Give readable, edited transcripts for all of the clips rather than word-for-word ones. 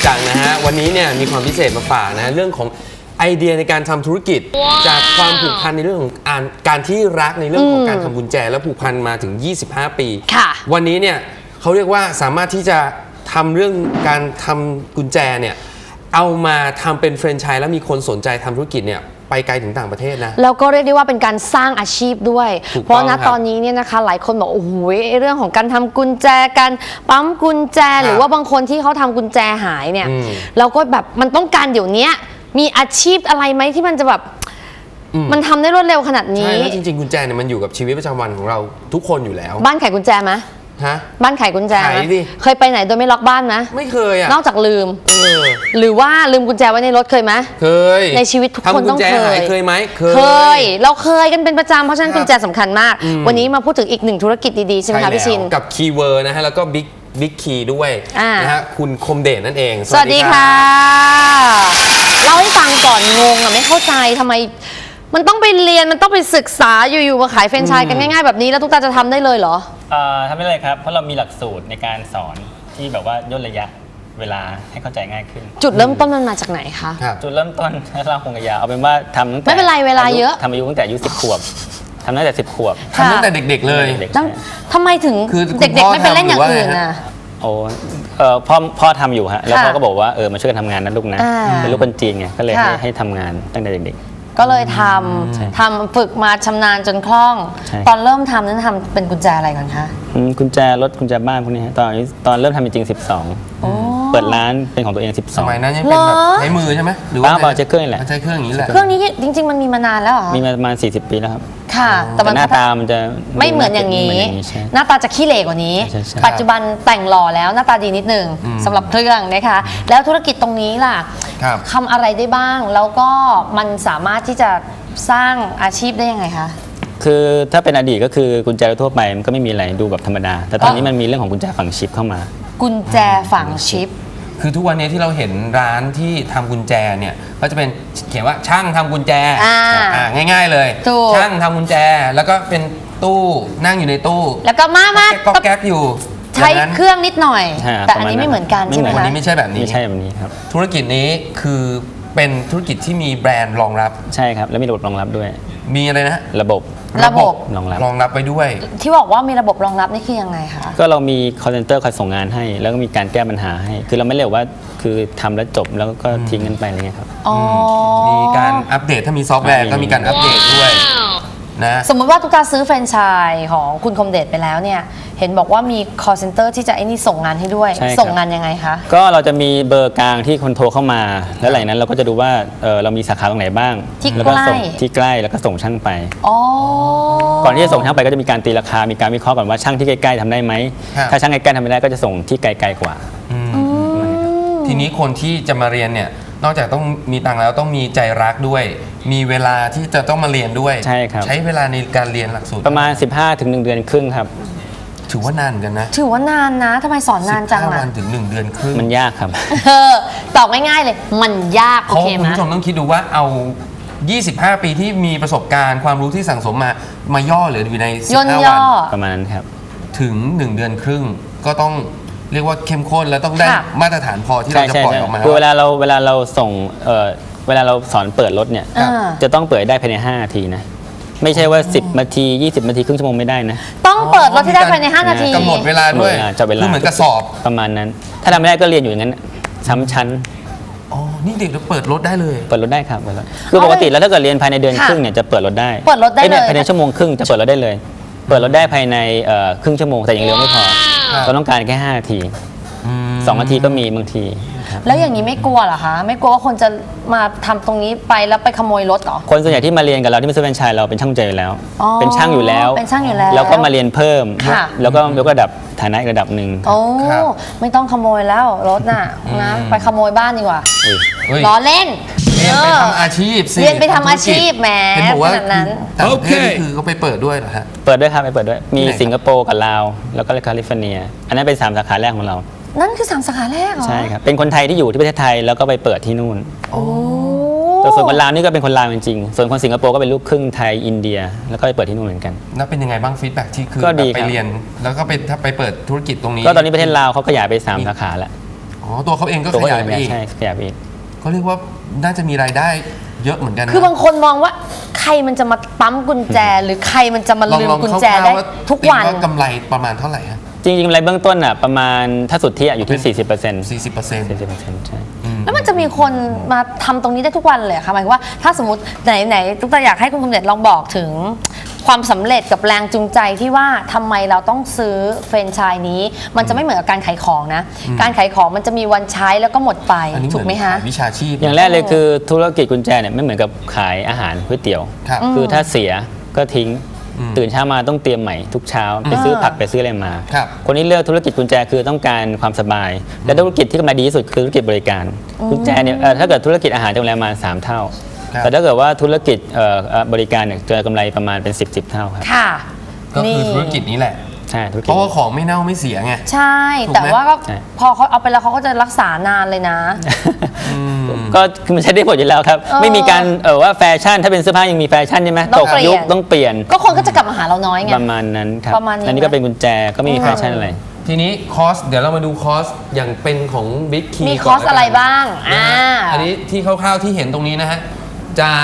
จังนะฮะวันนี้เนี่ยมีความพิเศษมาฝากนะเรื่องของไอเดียในการทำธุรกิจจากความผูกพันในเรื่องของการที่รักในเรื่องของการทำกุญแจและผูกพันมาถึง25 ปีวันนี้เนี่ยเขาเรียกว่าสามารถที่จะทำเรื่องการทำกุญแจเนี่ยเอามาทำเป็นแฟรนไชส์แล้วมีคนสนใจทำธุรกิจเนี่ยไปไกลถึงต่างประเทศนะแล้วก็เรียกได้ว่าเป็นการสร้างอาชีพด้วยเพราะณตอนนี้เนี่ยนะคะหลายคนบอกโอ้โหเรื่องของการทำกุญแจการปั๊มกุญแจหรือว่าบางคนที่เขาทำกุญแจหายเนี่ยเราก็แบบมันต้องการเดี๋ยวนี้มีอาชีพอะไรไหมที่มันจะแบบมันทำได้รวดเร็วขนาดนี้ใช่แล้วจริงๆกุญแจเนี่ยมันอยู่กับชีวิตประจำวันของเราทุกคนอยู่แล้วบ้านไขกุญแจไหมบ้านไขกุญแจเคยไปไหนโดยไม่ล็อกบ้านไหมไม่เคยอ่ะนอกจากลืมหรือว่าลืมกุญแจไว้ในรถเคยไหมเคยในชีวิตทุกคนต้องเคยไหมเคยเราเคยกันเป็นประจำเพราะฉะนั้นกุญแจสำคัญมากวันนี้มาพูดถึงอีกหนึ่งธุรกิจดีๆใช่ไหมคะพี่ชินกับคีย์เวิร์ดนะฮะแล้วก็บิ๊กคีย์ด้วยนะฮะคุณคมเดชนั่นเองสวัสดีค่ะเล่าให้ฟังก่อนงงอ่ะไม่เข้าใจทำไมมันต้องไปเรียนมันต้องไปศึกษาอยู่ๆมาขายแฟรนไชส์กันง่ายๆแบบนี้แล้วทุกตาจะทำได้เลยเหรอทำได้เลยครับเพราะเรามีหลักสูตรในการสอนที่แบบว่าย่นระยะเวลาให้เข้าใจง่ายขึ้นจุดเริ่มต้นมันมาจากไหนคะจุดเริ่มต้นเราคงยาวเอาเป็นว่าทำตั้งแต่ไม่เป็นไรเวลาเยอะทำอายุตั้งแต่อายุ10 ขวบทำตั้งแต่10 ขวบทำตั้งแต่เด็กๆเลยทำไมถึงเด็กๆไม่ไปเล่นอย่างอื่นอ่ะโอ้พ่อทำอยู่ฮะแล้วพ่อก็บอกว่ามาช่วยกันทำงานนะลูกนะเป็นลูกคนจีนไงก็เลยให้ทำงานตั้งแต่เด็กๆก็เลยทำฝึกมาชำนาญจนคล่องตอนเริ่มทำนั้นทำเป็นกุญแจอะไรก่อนคะกุญแจรถกุญแจบ้านพวกนี้ตอนเริ่มทำจริง12เปิดร้านเป็นของตัวเอง12 สมัยนั้นยังเป็นแบบใช้มือใช่ไหมหรือว่าใช้เครื่องนี่แหละใช้เครื่องอย่างนี้แหละเครื่องนี้จริงๆมันมีมานานแล้วเหรอมีประมาณ40 ปีแล้วครับค่ะแต่หน้าตามันจะไม่เหมือนอย่างนี้หน้าตาจะขี้เหร่กว่านี้ปัจจุบันแต่งหล่อแล้วหน้าตาดีนิดนึงสำหรับเครื่องนะคะแล้วธุรกิจตรงนี้ล่ะทำอะไรได้บ้างแล้วก็มันสามารถที่จะสร้างอาชีพได้ยังไงคะคือถ้าเป็นอดีตก็คือกุญแจทั่วไปมันก็ไม่มีอะไรดูแบบธรรมดาแต่ตอนนี้มันมีเรื่องของกุญแจฝังชิปเข้ามากุญแจฝังชิปคือทุกวันนี้ที่เราเห็นร้านที่ทำกุญแจเนี่ยก็จะเป็นเขียนว่าช่างทำกุญแจง่ายๆเลยช่างทำกุญแจแล้วก็เป็นตู้นั่งอยู่ในตู้แล้วก็มาก็แก๊กอยู่ใช้เครื่องนิดหน่อยแต่อันนี้ไม่เหมือนกันใช่ไหมคะอันนี้ไม่ใช่แบบนี้ไม่ใช่แบบนี้ครับธุรกิจนี้คือเป็นธุรกิจที่มีแบรนด์รองรับใช่ครับแล้วมีระบบรองรับด้วยมีอะไรนะระบบรองรับไปด้วยที่บอกว่ามีระบบรองรับนี่คือยังไงคะก็เรามี call center คอยส่งงานให้แล้วก็มีการแก้ปัญหาให้คือเราไม่เรียกว่าคือทำแล้วจบแล้วก็ทิ้งกันไปอะไรเงี้ยครับมีการอัปเดตถ้ามีซอฟต์แวร์ก็มีการอัปเดตด้วยนะสมมติว่าทุกการซื้อแฟรนไชส์ของคุณคมเดชไปแล้วเนี่ยเห็นบอกว่ามี call center ที่จะไอ้นี่ส่งงานให้ด้วยส่งงานยังไงคะก็เราจะมีเบอร์กลางที่คนโทรเข้ามาแล้วหลังนั้นเราก็จะดูว่าเรามีสาขาตรงไหนบ้างแล้วก็ส่งที่ใกล้แล้วก็ส่งช่างไปก่อนที่จะส่งช่างไปก็จะมีการตีราคามีการวิเคราะห์ก่อนว่าช่างที่ใกล้ๆทำได้ไหมถ้าช่างใกล้ๆทำไม่ได้ก็จะส่งที่ไกลๆกว่าทีนี้คนที่จะมาเรียนเนี่ยนอกจากต้องมีตังค์แล้วต้องมีใจรักด้วยมีเวลาที่จะต้องมาเรียนด้วยใช่ครับใช้เวลาในการเรียนหลักสูตรประมาณ15 ถึง 1 เดือนครึ่งครับถือว่านานกันนะถือว่านานนะทำไมสอนนานจังล่ะ15 วันถึง1 เดือนครึ่งมันยากครับตอบง่ายๆเลยมันยากโอเคไหมคุณผู้ชมต้องคิดดูว่าเอา25 ปีที่มีประสบการณ์ความรู้ที่สั่งสมมาย่อเหลืออยู่ใน15 วันประมาณนั้นครับถึง1 เดือนครึ่งก็ต้องเรียกว่าเข้มข้นแล้วต้องได้มาตรฐานพอที่เราจะปล่อยออกมาคือเวลาเราส่งเวลาเราสอนเปิดรถเนี่ยจะต้องเปิดได้ภายใน5 นาทีนะไม่ใช่ว่า10 นาที20 นาทีครึ่งชั่วโมงไม่ได้นะต้องเปิดรถที่ได้ภายใน5 นาทีกำหนดเวลาด้วยคือเหมือนกระสอบประมาณนั้นถ้าทำไม่ได้ก็เรียนอยู่อย่างนั้นซ้ำชั้นนี่เด็กจะเปิดรถได้เลยเปิดรถได้ครับคือปกติแล้วถ้าเกิดเรียนภายในเดือนครึ่งเนี่ยจะเปิดรถได้ภายในชั่วโมงครึ่งจะเปิดรถได้เลยเปิดรถได้ภายในครึ่งชั่วโมงแต่ยังเร็วไม่พอเราต้องการแค่5 นาที2 นาทีก็มีบางทีแล้วอย่างนี้ไม่กลัวเหรอคะไม่กลัวว่าคนจะมาทำตรงนี้ไปแล้วไปขโมยรถหรอคนส่วนใหญ่ที่มาเรียนกับเราที่มาซื้อแฟรนไชส์เราเป็นช่างใจอยู่แล้วเป็นช่างอยู่แล้วแล้วก็มาเรียนเพิ่มแล้วก็ยกระดับฐานะระดับหนึ่งโอ้ไม่ต้องขโมยแล้วรถน่ะนะไปขโมยบ้านดีกว่าล้อเล่นเรียนไปทำอาชีพเรียนไปทำอาชีพแหมขนาดนั้นแต่ประเทศคือเขาไปเปิดด้วยเหรอฮะเปิดด้วยครับไปเปิดด้วยมีสิงคโปร์กับลาวแล้วก็แคลิฟอร์เนียอันนั้นเป็น3 สาขาแรกของเรานั่นคือ3 สาขาแรกเหรอใช่ครับเป็นคนไทยที่อยู่ที่ประเทศไทยแล้วก็ไปเปิดที่นู่นแต่ส่วนคนลาวนี่ก็เป็นคนลาวจริงๆส่วนคนสิงคโปร์ก็เป็นลูกครึ่งไทยอินเดียแล้วก็ไปเปิดที่นู่นเหมือนกันแล้วเป็นยังไงบ้างฟีดแบ็กที่คือไปเรียนแล้วก็ไปเปิดธุรกิจตรงนี้ก็ตอนนี้ประเทศลาวเขาขยายไป3 สาขาแล้วอ๋อตัวเขาเองก็ขยายไปอีกใช่ขยายไปอีกเขาเรียกว่าน่าจะมีรายได้เยอะเหมือนกันนะคือบางคนมองว่าใครมันจะมาปั๊มกุญแจหรือใครมันจะมาลืมกุญแจได้ทุกวันกำไรประมาณเท่าไหร่ฮะจริงๆกำไรเบื้องต้นอ่ะประมาณถ้าสุดที่อยู่ที่ 40% 40% ใช่แล้วมันจะมีคนมาทำตรงนี้ได้ทุกวันเลยค่ะหมายว่าถ้าสมมติไหนตุ๊กตาอยากให้คุณคมเด็ดลองบอกถึงความสำเร็จกับแรงจูงใจที่ว่าทำไมเราต้องซื้อแฟรนไชส์นี้มันจะไม่เหมือนกับการขายของนะการขายของมันจะมีวันใช้แล้วก็หมดไปถูกไหมคะวิชาชีพอย่างแรกเลยคือธุรกิจกุญแจเนี่ยไม่เหมือนกับขายอาหารก๋วยเตี๋ยวคือถ้าเสียก็ทิ้งตื่นเช้ามาต้องเตรียมใหม่ทุกเช้าไปซื้อผักไปซื้ออะไรมาคนที่เลือกธุรกิจกุญแจคือต้องการความสบายและธุรกิจที่กำไรดีที่สุดคือธุรกิจบริการกุญแจเนี่ยถ้าเกิดธุรกิจอาหารจะกำไรมา3 เท่าแต่ถ้าเกิดว่าธุรกิจบริการเนี่ยจะกำไรประมาณเป็น10 เท่าครับค่ะก็คือธุรกิจนี้แหละใช่เพราะว่าของไม่เน่าไม่เสียไงใช่แต่ว่าก็พอเขาเอาไปแล้วเขาก็จะรักษานานเลยนะก็มันใช้ได้ผลอยู่แล้วครับไม่มีการว่าแฟชั่นถ้าเป็นเสื้อผ้ายังมีแฟชั่นใช่ไหมตกยุคต้องเปลี่ยนก็คนก็จะกลับมาหาเราน้อยไงประมาณนั้นครับอันนี้ก็เป็นกุญแจก็ไม่มีแฟชั่นอะไรทีนี้คอสเดี๋ยวเรามาดูคอสอย่างเป็นของบิ๊กคีมีคอสอะไรบ้างอันนี้ที่คร่าวๆที่เห็นตรงนี้นะฮะจ่าย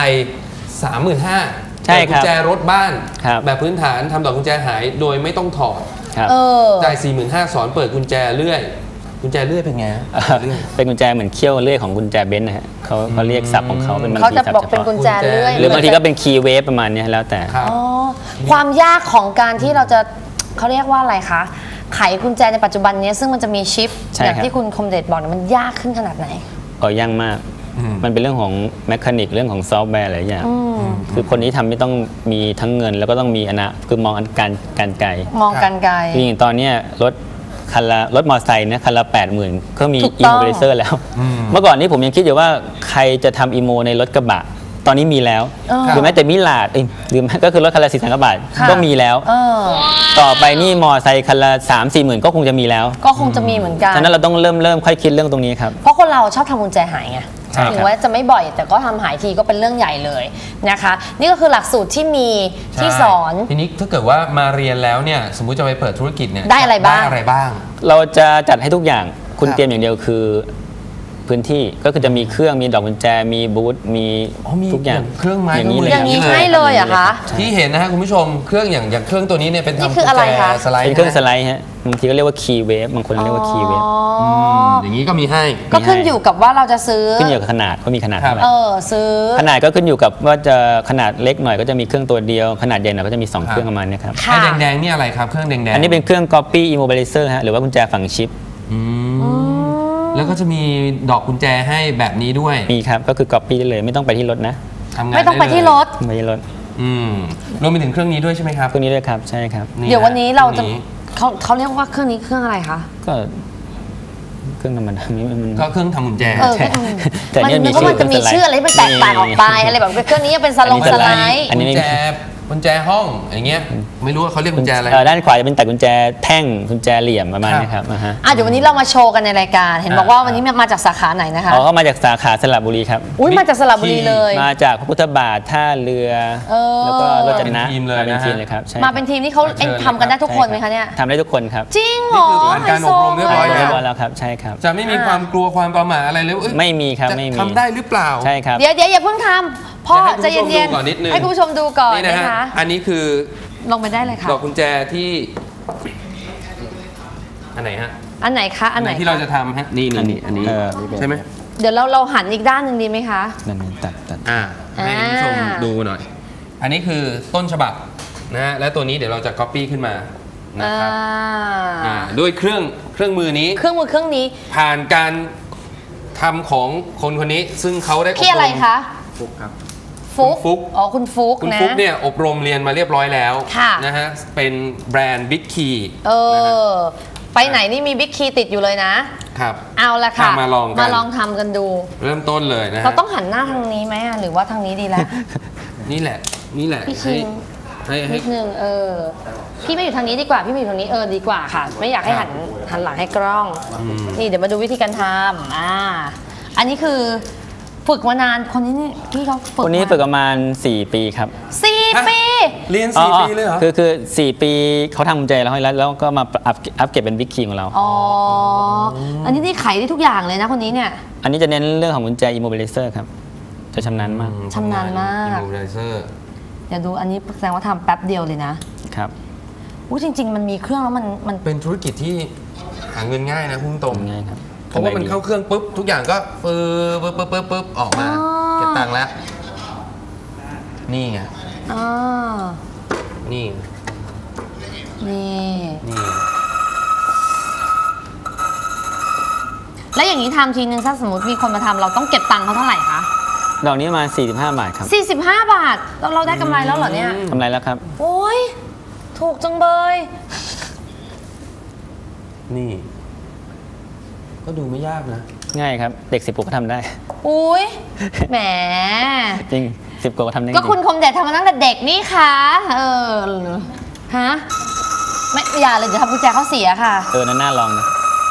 35,000 ใช่ครับกุญแจรถบ้านแบบพื้นฐานทำดอกกุญแจหายโดยไม่ต้องถอดจ่าย 45,000 สอนเปิดกุญแจเลื่อยกุญแจเลื่อยเป็นไงเป็นกุญแจเหมือนเขี้ยวเลื่อยของกุญแจเบนซ์นะฮะเขาเรียกศัพท์ของเขาเป็นเขาจะบอกเป็นกุญแจเลื่อยหรือบางทีก็เป็นคีย์เวฟประมาณนี้แล้วแต่ความยากของการที่เราจะเขาเรียกว่าอะไรคะไขกุญแจในปัจจุบันนี้ซึ่งมันจะมีชิปอย่างที่คุณคมเดชบอกมันยากขึ้นขนาดไหนยากมากมันเป็นเรื่องของแมคานิกเรื่องของซอฟต์แวร์หลายอย่างคือคนนี้ทำไม่ต้องมีทั้งเงินแล้วก็ต้องมีคือมองการไกลมองการไกลอย่างตอนนี้รถมอเตอร์ไซค์เนี่ยคันละ 80,000ก็มีอีโมเบรเซอร์แล้วเมื่อก่อนนี้ผมยังคิดอยู่ว่าใครจะทำอีโมในรถกระบะตอนนี้มีแล้วหรือแม้แต่มิลาดหรือก็คือรถคันละ400,000 กว่าบาทก็มีแล้วต่อไปนี่มอเตอร์ไซค์คันละ 3-4 หมื่นก็คงจะมีแล้วก็คงจะมีเหมือนกันฉะนั้นเราต้องเริ่มค่อยคิดเรื่องตรงนี้ครับเพราะคนเราชอบทำกุญแจหายไงถึงว่าจะไม่บ่อยแต่ก็ทำหายทีก็เป็นเรื่องใหญ่เลยนะคะนี่ก็คือหลักสูตรที่มีที่สอนทีนี้ถ้าเกิดว่ามาเรียนแล้วเนี่ยสมมุติจะไปเปิดธุรกิจเนี่ยได้อะไรบ้างเราจะจัดให้ทุกอย่างคุณเตรียมอย่างเดียวคือพื้นที่ก็คือจะมีเครื่องมีดอกกุญแจมีบูธมีทุกอย่างเครื่องไม้อย่างนี้ให้เลยอะคะที่เห็นนะฮะคุณผู้ชมเครื่องอย่างเครื่องตัวนี้เนี่ยเป็นทำกุญแจสไลด์เป็นเครื่องสไลด์ฮะบางทีก็เรียกว่าคีย์เวฟบางคนเรียกว่าคีย์เวฟอย่างนี้ก็มีให้ก็ขึ้นอยู่กับว่าเราจะซื้อขึ้นอยู่กับขนาดก็มีขนาดเท่าไหร่ซื้อขนาดก็ขึ้นอยู่กับว่าจะขนาดเล็กหน่อยก็จะมีเครื่องตัวเดียวขนาดใหญ่หน่อยก็จะมี2เครื่องประมาณนี้ครับไอ้แดงๆนี่อะไรครับเครื่องแดงๆอันนี้เป็นเครื่อง Copy Immobilizer ฮะหรือว่ากุญแจฝังชิปแล้วก็จะมีดอกกุญแจให้แบบนี้ด้วยมีครับก็คือ Copy ได้เลยไม่ต้องไปที่รถนะไม่ต้องไปที่รถไม่ที่รถรวมไปถึงเครื่องนี้ด้วยใช่ไหมครับเครื่องนี้ด้วยครับใช่ครับเดี๋ยววันนี้เราจะเขาเรียกว่าเครื่องนี้เครื่องอะไรคะก็เครื่องธรรมดาก็เครื่องทำกุญแจแต่เนี่ยมันจะมีชื่ออะไรมันแตกต่างออกไปอะไรแบบเครื่องนี้เป็นสไลด์กุญแจกุญแจห้องอย่างเงี้ยไม่รู้ว่าเขาเรียกกุญแจอะไรด้านขวาจะเป็นแต่กุญแจแท่งกุญแจเหลี่ยมประมาณนี้ครับเดี๋ยววันนี้เรามาโชว์กันในรายการเห็นบอกว่าวันนี้มาจากสาขาไหนนะคะก็มาจากสาขาสระบุรีครับมาจากสระบุรีเลยมาจากพระพุทธบาทท่าเรือแล้วก็รถจักรยานมาเป็นทีมเลยครับมาเป็นทีมนี่เขาทำกันได้ทุกคนไหมคะเนี่ยทำได้ทุกคนครับจริงเหรอนี่คือผ่านการอบรมเรียบร้อยแล้วครับใช่ครับจะไม่มีความกลัวความประหม่าอะไรเลยไม่มีครับไม่มีทำได้หรือเปล่าใช่ครับเดี๋ยวอย่าเพิ่งทำพ่อใจเย็นๆให้คุณผู้ชมดูก่อนนะคะอันนี้คือลงไปได้เลยค่ะดอกกุญแจที่อันไหนฮะอันไหนคะอันไหนที่เราจะทำฮะนี่อันนี้ใช่ไหมเดี๋ยวเราหันอีกด้านหนึ่งดีไหมคะนั่นตัดให้คุณผู้ชมดูหน่อยอันนี้คือต้นฉบับนะและตัวนี้เดี๋ยวเราจะ copy ขึ้นมานะครับด้วยเครื่องมือนี้เครื่องนี้ผ่านการทำของคนนี้ซึ่งเขาได้อบรมที่อะไรคะฟุกครับฟุกอ๋อคุณฟุกนะคุณฟุกเนี่ยอบรมเรียนมาเรียบร้อยแล้วนะฮะเป็นแบรนด์บิ๊กคีไปไหนนี่มีบิ๊กคีติดอยู่เลยนะครับเอาละค่ะมาลองทำกันดูเริ่มต้นเลยนะเราต้องหันหน้าทางนี้ไหมหรือว่าทางนี้ดีแล้วนี่แหละพี่ชิงนิดนึงพี่ไม่อยู่ทางนี้ดีกว่าพี่อยู่ทางนี้ดีกว่าค่ะไม่อยากให้หันหลังให้กล้องนี่เดี๋ยวมาดูวิธีการทำอันนี้คือฟุฝึกมานานคนนี้นี่ที่เขาฝึกคนนี้ฝึกประมาณ4 ปีครับ 4 ปีเรียน4 ปีเลยเหรอคือ4 ปีเขาทำกุญแจแล้วก็มาอัพเก็บเป็นบิ๊กคีของเราอ๋ออันนี้ที่ไขได้ทุกอย่างเลยนะคนนี้เนี่ยอันนี้จะเน้นเรื่องของกุญแจอิมโมบิลิเซอร์ครับจะชำนาญมากชำนาญมากอิมโมบิลิเซอร์เดี๋ยวดูอันนี้แสดงว่าทำแป๊บเดียวเลยนะครับจริงๆมันมีเครื่องแล้วมันเป็นธุรกิจที่หาเงินง่ายนะพุ่งตรงง่ายครับเพราะว่ามันเข้าเครื่องปุ๊บทุกอย่างก็ปึ๊บออกมาเก็บตังค์แล้วนี่ไงนี่แล้วอย่างนี้ทำทีนึงถ้าสมมติมีคนมาทำเราต้องเก็บตังค์เขาเท่าไหร่คะดอกนี้มา45 บาทครับ 45 บาทเราได้กำไรแล้วเหรอเนี่ยกำไรแล้วครับโอ้ยถูกจังเลยนี่ก็ดูไม่ยากนะง่ายครับเด็ก10 ขวบก็ทำได้อุ้ยแหมจริง10 ขวบก็ทำได้ก็คุณคมเด็ดทำมาตั้งแต่เด็กนี่คะฮะไม่อย่าเลยเดี๋ยวทำกุญแจเขาเสียค่ะน่าลองนะ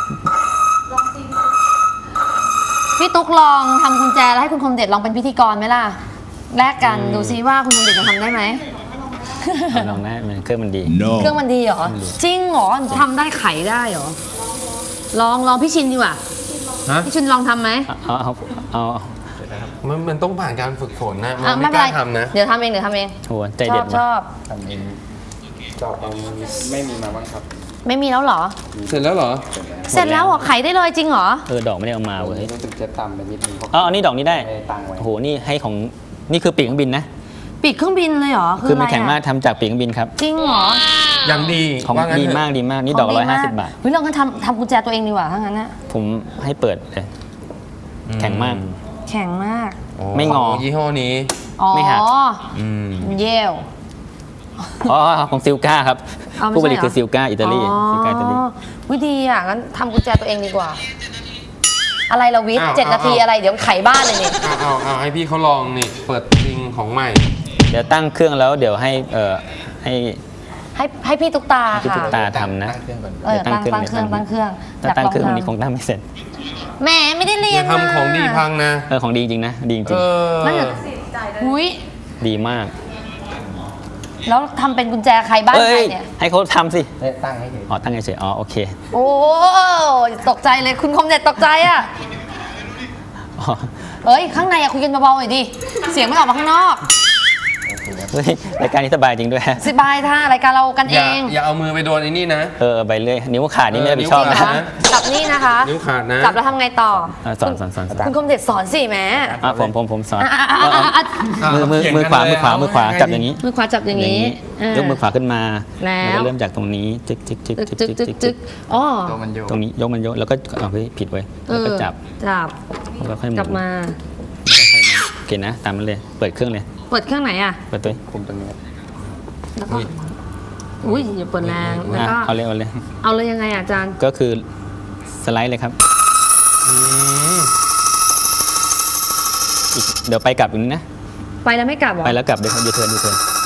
พี่ตุ๊กลองทำกุญแจแล้วให้คุณคมเด็ดลองเป็นพิธีกรไหมล่ะแลกกันดูซิว่าคุณคมเด็ดจะทำได้ไหมลองได้เครื่องมันดีเครื่องมันดีเหรอจริงเหรอทำได้ไขได้เหรอลองพี่ชินดีกว่าพี่ชินลองทำไหมเอามันต้องผ่านการฝึกฝนนะมันไม่กล้าทำนะเดี๋ยวทำเองโหใจเด็ดชอบทำเองจอบไม่มีมาบ้างครับไม่มีแล้วเหรอเสร็จแล้วเหรอเสร็จแล้วเหรอไขได้เลยจริงเหรอดอกไม่ได้เอามาเว้ยรู้สึกจะต่ำไปนิดนึงอันนี้ดอกนี้ได้โหนี่ให้ของนี่คือปีกเครื่องบินนะปีกเครื่องบินเลยเหรอคือมันแข็งมากทำจากปีกเครื่องบินครับจริงเหรออย่างดีของดีมากนี่ดอก150 บาทเฮ้ยเราทำกุญแจตัวเองดีกว่าถ้างั้นนะผมให้เปิดเลยแข็งมากไม่งอยี่ห้อนี้ไม่หักเย่ของซิลก้าครับผู้ผลิตคือซิลก้าอิตาลีซิลก้าอิตาลีวิธีงั้นทำกุญแจตัวเองดีกว่าอะไรเราวิทย์7 นาทีอะไรเดี๋ยวไขบ้านเลยนี่เอาให้พี่เขาลองนี่เปิดจริงของใหม่เดี๋ยวตั้งเครื่องแล้วเดี๋ยวให้พี่ตุ๊กตาค่ะพี่ตุ๊กตาทำนะตั้งเครื่องวันนี้คงตั้งไม่เสร็จแหมไม่ได้เรียนทำของดีพังนะของดีจริงนะดีจริงดีมากแล้วทำเป็นกุญแจใครบ้านใครเนี่ยให้เขาทำสิตั้งให้เฉยตั้งให้เฉยโอเคโอ้ตกใจเลยคุณคมเด็ดตกใจอ่ะข้างในคุยกันเบาๆหน่อยดิเสียงไม่ออกมาข้างนอกรายการนี้สบายจริงด้วยสบายท่ารายการเรากันเองอย่าเอามือไปโดนไอ้นี่นะไปเลยนิ้วขาดนี่ไม่ได้ชอบนะจับนี่นะคะนิ้วขาดนะจับแล้วทำไงต่อสอนคุณคมเด็ดสอนสิแม่ผมสอนมือขวาจับอย่างนี้มือขวาจับอย่างนี้ยกมือขวาขึ้นมาแล้วเริ่มจากตรงนี้จึ๊กตรงนี้ยกมันโยกแล้วก็ผิดไว้แล้วก็จับแล้วค่อยหมุนกลับมาโอเคนะตามมันเลยเปิดเครื่องเลยเปิดเครื่องไหนอ่ะเปิดตัวคุมตรงนี้แล้วก็อย่าเปิดแรงแล้วก็เอาเลยยังไงอาจารย์ก็คือสไลด์เลยครับเดี๋ยวไปกลับอย่างนี้นะไปแล้วไม่กลับหรอไปแล้วกลับเดี๋ยวยูเทิร์น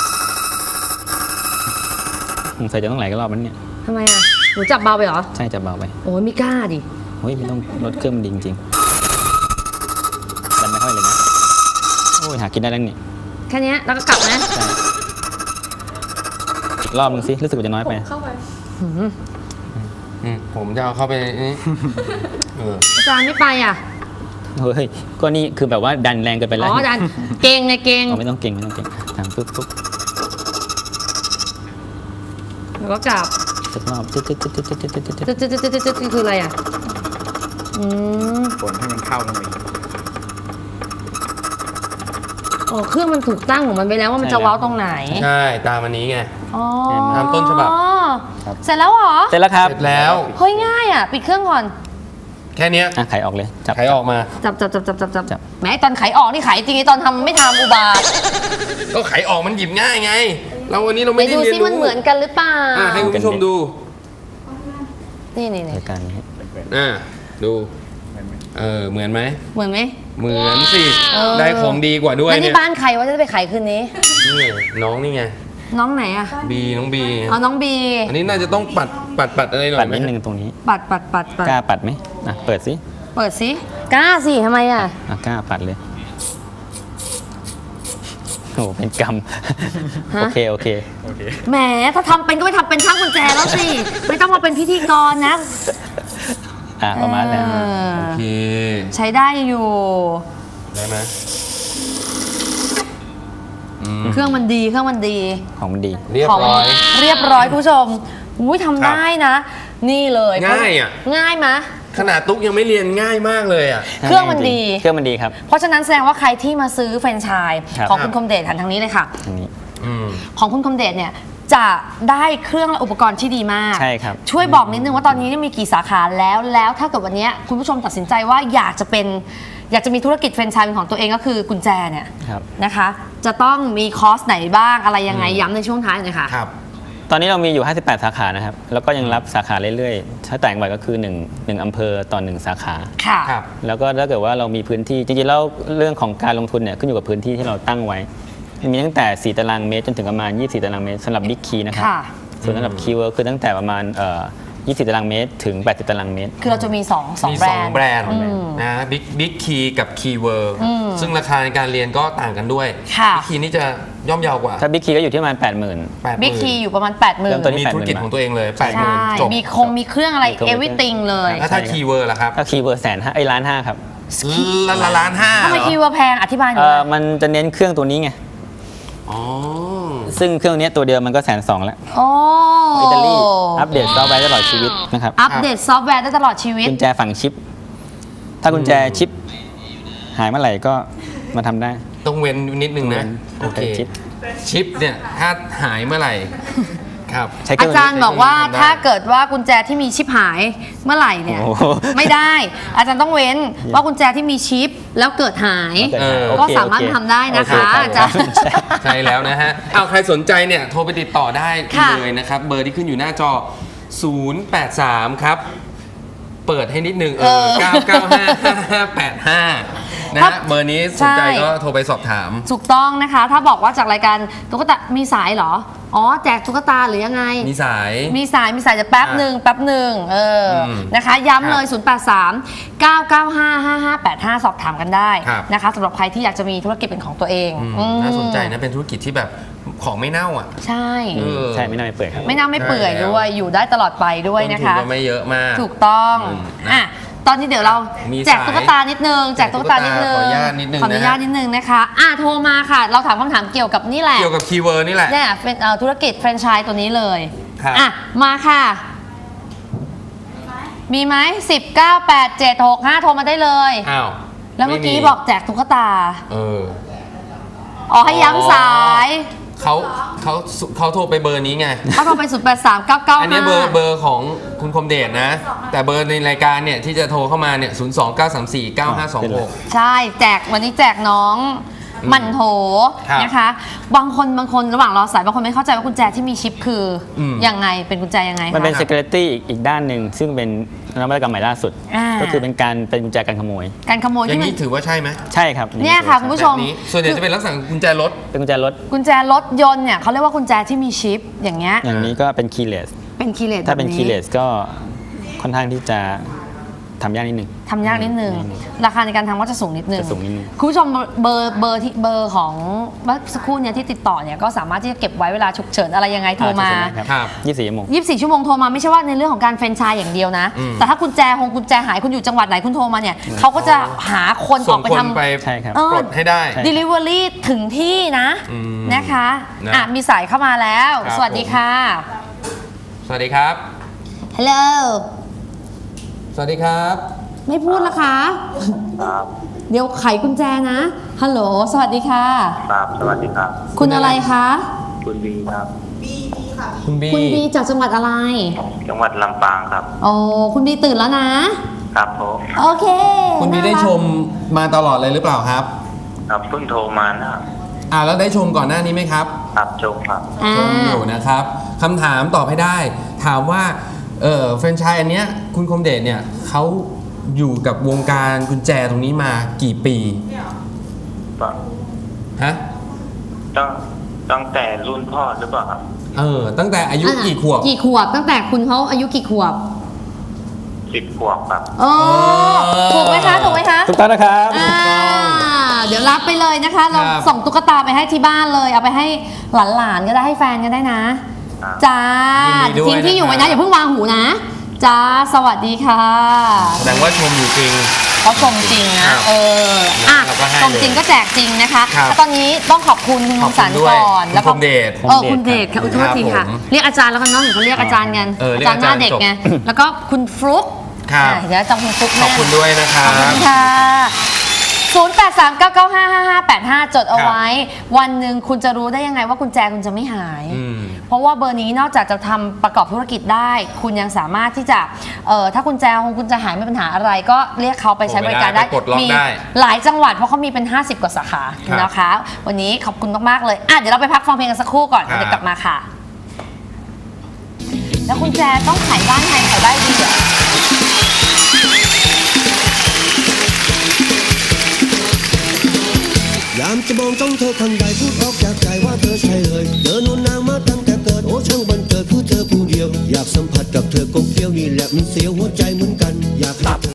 ใส่จะต้องไหลก็รอบมันเนี่ยทำไมอ่ะหนูจับเบาไปเหรอใช่จับเบาไปโอ้ยไม่กล้าดิไม่ต้องลดเครื่องมันดีจริงดันไม่ค่อยเลยนะหากินได้แล้วนี่แค่นี้แล้วก็กลับนะรอบนึงสิรู้สึกว่าจะน้อยไปเข้าไปผมจะเอาเข้าไปนี่อาจารย์ไม่ไปอ่ะเฮ้ยก็นี่คือแบบว่าดันแรงเกินไปแล้วดันเก่งไงเก่งไม่ต้องเก่งทำปุ๊บแล้วก็กลับสักรอบคืออะไรอ่ะฝนให้มันเข้าตรงนี้เครื่องมันถูกตั้งของมันไปแล้วว่ามันจะเว้าตรงไหนใช่ตามอันนี้ไงตามต้นฉบับเสร็จแล้วเหรอเสร็จแล้วครับเสร็จแล้วเฮ้ยง่ายอ่ะปิดเครื่องก่อนแค่นี้ไขออกเลยไขออกมาจับแม้ตอนไขออกนี่ไขจริงตอนทำไม่ทำอุบาทก็ไขออกมันหยิบง่ายไงเราวันนี้เราไม่ได้เรียนรู้ดูซิมันเหมือนกันหรือเปล่าให้คุณผู้ชมดูนี่รายการนี้ดูเหมือนไหมเหมือนสิได้ของดีกว่าด้วยเนี่ยนี่บ้านใครว่าจะไปขายคืนนี้นี่น้องนี่ไงน้องไหนอะน้องบีน้องบีอันนี้น่าจะต้องปัดอะไรหน่อยปัดนิดนึงตรงนี้ปัดกล้าปัดไหมเปิดสิกล้าสิทำไมอะกล้าปัดเลยโอ้เป็นกรรมโอเคแหมถ้าทำเป็นก็ไม่ทำเป็นช่างกุญแจแล้วสิไม่ต้องมาเป็นพิธีกรนะประมาณนั้นโอเคใช้ได้อยู่ได้ไหมเครื่องมันดีของมันดีเรียบร้อยคุณผู้ชมอุ้ยทำได้นะนี่เลยง่ายอ่ะง่ายมะขนาดตุ๊กยังไม่เรียนง่ายมากเลยอ่ะเครื่องมันดีครับเพราะฉะนั้นแสดงว่าใครที่มาซื้อแฟรนไชส์ของคุณคมเดชหันทางนี้เลยค่ะของคุณคมเดชเนี่ยจะได้เครื่องและอุปกรณ์ที่ดีมากใช่ครับช่วยบอกนิดนึงว่าตอนนี้มีกี่สาขาแล้วถ้าเกิดวันนี้คุณผู้ชมตัดสินใจว่าอยากจะมีธุรกิจแฟรนไชส์เป็นของตัวเองก็คือกุญแจเนี่ยนะคะจะต้องมีคอร์สไหนบ้างอะไรยังไงย้ำในช่วงท้ายหน่อยค่ะตอนนี้เรามีอยู่58สาขานะครับแล้วก็ยังรับสาขาเรื่อยๆถ้าแต่งบ่อยก็คือ1อำเภอต่อ1สาขาค่ะแล้วก็ถ้าเกิดว่าเรามีพื้นที่จริงๆแล้วเรื่องของการลงทุนเนี่ยขึ้นอยู่กับพื้นที่ที่เราตั้งไว้มีตั้งแต่4ตารางเมตรจนถึงประมาณ24ตารางเมตรสำหรับบิ๊กคีนะครับส่วนสำหรับคีย์เวิร์ดคือตั้งแต่ประมาณ20ตารางเมตรถึง80ตารางเมตรคือเราจะมี2แบรนด์นะบิ๊กคีกับคีย์เวิร์ดซึ่งราคาในการเรียนก็ต่างกันด้วยบิ๊กคีนี่จะย่อมเยาวกว่าถ้าบิ๊กคีก็อยู่ที่ประมาณ 80,000 บิ๊กคีอยู่ประมาณ 80,000 มีธุรกิจของตัวเองเลย 80,000 จบมีเครื่องอะไร everything เลยแล้วถ้าคีย์เวิร์ดล่ะครับถ้าคีย์เวิร์ด1,500,000 ล้าน 5ครับล้าน 5ทำไมคีย์เวิร์ดแพงอธิบายหน่อยมันจะเน้นเครื่องตัวนี้ไงซึ่งเครื่องนี้ตัวเดียวมันก็120,000แล้วอิตาลีอัปเดตซอฟต์แวร์ตลอดชีวิตนะครับอัปเดตซอฟต์แวร์ได้ตลอดชีวิตกุญแจฝังชิปถ้ากุญแจชิปหายเมื่อไหร่ก็มาทำได้ต้องเว้นนิดนึงนะโอเคชิปเนี่ยถ้าหายเมื่อไหร่ครับอาจารย์บอกว่าถ้าเกิดว่ากุญแจที่มีชิปหายเมื่อไหร่เนี่ยไม่ได้อาจารย์ต้องเว้นว่ากุญแจที่มีชิปแล้วเกิดหายก็สามารถทำได้นะคะอาจารย์ใช่แล้วนะฮะเอาใครสนใจเนี่ยโทรไปติดต่อได้เลยนะครับเบอร์ที่ขึ้นอยู่หน้าจอ083ครับเปิดให้นิดนึง9955585นะเบอร์นี้สนใจก็โทรไปสอบถามถูกต้องนะคะถ้าบอกว่าจากรายการตุ๊กตามีสายเหรอแจกตุ๊กตาหรือยังไงมีสายจะแป๊บหนึ่งนะคะย้ำเลย083-995-5585สอบถามกันได้นะคะสำหรับใครที่อยากจะมีธุรกิจเป็นของตัวเองน่าสนใจนะเป็นธุรกิจที่แบบของไม่เน่าอ่ะใช่ไม่เน่าไม่เปื่อยครับไม่เน่าไม่เปื่อยด้วยอยู่ได้ตลอดไปด้วยนะคะไม่เยอะมากถูกต้องตอนนี้เดี๋ยวเราแจกตุ๊กตานิดนึงขออนุญาตนิดนึงนะคะโทรมาค่ะเราถามคำถามเกี่ยวกับนี่แหละเกี่ยวกับคีย์เวิร์ดนี่แหละเนี่ยเป็นธุรกิจแฟรนไชส์ตัวนี้เลยมาค่ะมีไหม19876โทรมาได้เลยแล้วเมื่อกี้บอกแจกตุ๊กตาให้ย้ำสายเขาโทรไปเบอร์นี้ไงเขาโทรไป083-995 อันนี้เบอร์ของคุณคมเดชนะแต่เบอร์ในรายการเนี่ยที่จะโทรเข้ามาเนี่ย029349526 ใช่แจกวันนี้แจกน้องมันโถนะคะบางคนระหว่างรอสายบางคนไม่เข้าใจว่ากุญแจที่มีชิปคือยังไงเป็นกุญแจยังไงมันเป็น security อีกด้านหนึ่งซึ่งเป็นนวัตกรรมใหม่ล่าสุดก็คือเป็นกุญแจการขโมยอย่างนี้ถือว่าใช่ไหมใช่ครับเนี่ยค่ะคุณผู้ชมส่วนใหญ่จะเป็นลักษณะกุญแจรถเป็นกุญแจรถยนต์เนี่ยเขาเรียกว่ากุญแจที่มีชิปอย่างเงี้ยอย่างนี้ก็เป็น keyless ถ้าเป็น keyless ก็ค่อนข้างที่จะทำยากนิดนึงราคาในการทำก็จะสูงนิดนึงคุณผู้ชมเบอร์ของเมื่อสักครู่เนี่ยที่ติดต่อเนี่ยก็สามารถที่จะเก็บไว้เวลาฉุกเฉินอะไรยังไงโทรมา24 ชั่วโมงโทรมาไม่ใช่ว่าในเรื่องของการแฟรนไชส์อย่างเดียวนะแต่ถ้ากุญแจหายคุณอยู่จังหวัดไหนคุณโทรมาเนี่ยเขาก็จะหาคนออกไปทำปลดให้ได้ delivery ถึงที่นะคะมีสายเข้ามาแล้วสวัสดีค่ะสวัสดีครับ Hello สวัสดีครับไม่พูดละคะครับเดี๋ยวไขกุญแจนะฮัลโหลสวัสดีค่ะครับสวัสดีครับคุณอะไรคะคุณบีครับคุณบีจากจังหวัดอะไรจังหวัดลำปางครับโอ้คุณบีตื่นแล้วนะครับผมโอเคคุณบีได้ชมมาตลอดเลยหรือเปล่าครับครับเพิ่งโทรมานะครับแล้วได้ชมก่อนหน้านี้ไหมครับครับชมครับชมอยู่นะครับคำถามตอบให้ได้ถามว่าแฟรนไชส์อันเนี้ยคุณคมเดชเนี่ยเขาอยู่กับวงการกุญแจตรงนี้มากี่ปีฮะตั้งแต่รุ่นพ่อหรือเปล่าครับตั้งแต่อายุกี่ขวบตั้งแต่คุณเขาอายุกี่ขวบ 10 ขวบครับถูกไหมคะถูกต้องนะครับเดี๋ยวรับไปเลยนะคะ เราส่งตุ๊กตาไปให้ที่บ้านเลย เอาไปให้หลานๆก็ได้ให้แฟนก็ได้นะจ้าทิ้งที่อยู่ไว้นะอย่าเพิ่งวางหูนะจ้าสวัสดีค่ะแสดงว่าชมอยู่จริงเขาชมจริงนะชมจริงก็แจกจริงนะคะแล้วตอนนี้ต้องขอบคุณคุณคมสันก่อนแล้วก็คุณเดชคุณเดชค่ะอุทธทีค่ะเรียกอาจารย์แล้วกันน้องเขาเรียกอาจารย์กันอาจารย์หน้าเด็กไงแล้วก็คุณฟลุ๊กเดี๋ยวจำคุณฟลุ๊กขอบคุณด้วยนะคะขอบคุณค่ะ0839955585 จดเอาไว้วันหนึ่งคุณจะรู้ได้ยังไงว่ากุญแจคุณจะไม่หายเพราะว่าเบอร์นี้นอกจากจะทำประกอบธุรกิจได้คุณยังสามารถที่จะถ้ากุญแจของคุณจะหายไม่เป็นปัญหาอะไรก็เรียกเขาไปใช้บริการได้มีหลายจังหวัดเพราะเขามีเป็น50กว่าสาขานะคะวันนี้ขอบคุณมากๆเลยเดี๋ยวเราไปพักฟังเพลงกันสักครู่ก่อนเดี๋ยวกลับมาค่ะแล้วกุญแจต้องขายบ้านใครขายได้ดีอ่ะยามจะมองจ้องเธอข้างใดพูดออกจากใจว่าเธอใช่เลยเธอโน่นนางมาตั้งแต่เกิดโอ้ช่างบันเกิดคือเธอผู้เดียวอยากสัมผัสกับเธอกบเกี้ยวนี่แหละมันเสียวหัวใจเหมือนกันอยาก